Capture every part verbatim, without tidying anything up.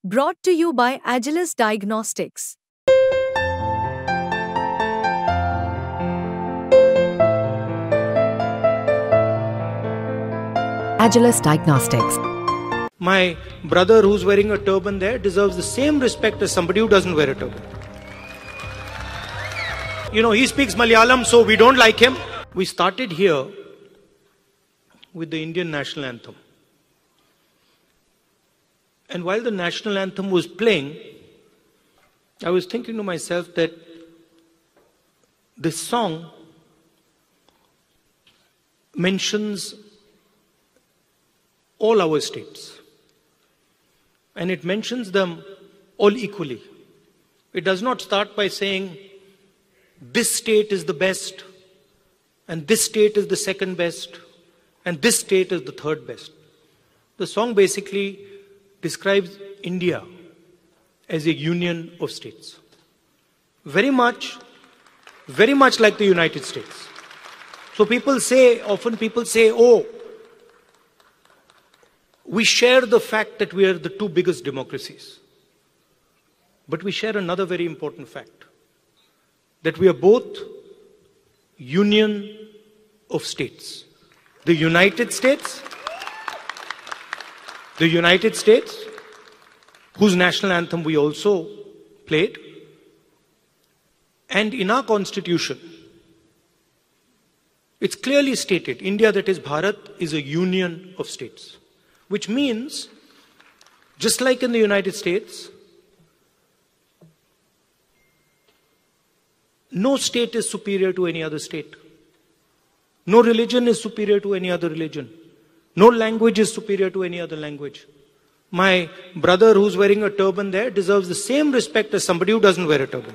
Brought to you by Agilus Diagnostics. Agilus Diagnostics. My brother who's wearing a turban there deserves the same respect as somebody who doesn't wear a turban. You know, he speaks Malayalam, so we don't like him. We started here with the Indian national anthem. And while the national anthem was playing, I was thinking to myself that this song mentions all our states. And it mentions them all equally. It does not start by saying, this state is the best, and this state is the second best, and this state is the third best. The song basically describes India as a union of states. Very much, very much like the United States. So people say, often people say, oh, we share the fact that we are the two biggest democracies. But we share another very important fact, that we are both union of states. The United States, the United States, whose national anthem we also played, and in our constitution, it's clearly stated, India, that is Bharat, is a union of states. Which means, just like in the United States, no state is superior to any other state. No religion is superior to any other religion. No language is superior to any other language. My brother who's wearing a turban there deserves the same respect as somebody who doesn't wear a turban.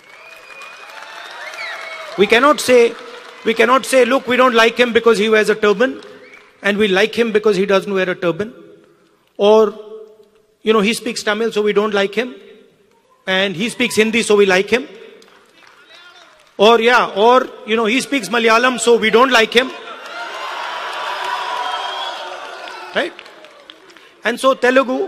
We cannot say, we cannot say, look, we don't like him because he wears a turban, and we like him because he doesn't wear a turban. Or, you know, he speaks Tamil, so we don't like him. And he speaks Hindi, so we like him. Or, yeah, or, you know, he speaks Malayalam, so we don't like him. Right? And so Telugu.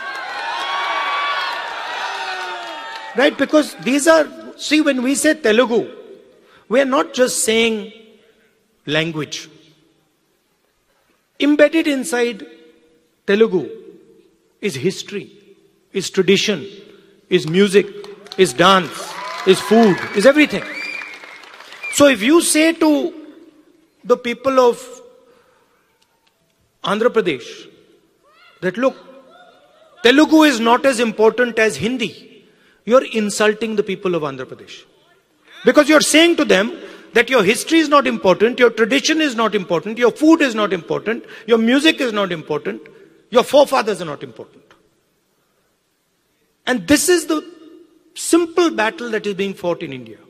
Right? Because these are, see, when we say Telugu, we are not just saying language. Embedded inside Telugu is history, is tradition, is music, is dance, is food, is everything. So if you say to the people of Andhra Pradesh that, look, Telugu is not as important as Hindi, you're insulting the people of Andhra Pradesh. Because you're saying to them that your history is not important, your tradition is not important, your food is not important, your music is not important, your forefathers are not important. And this is the simple battle that is being fought in India.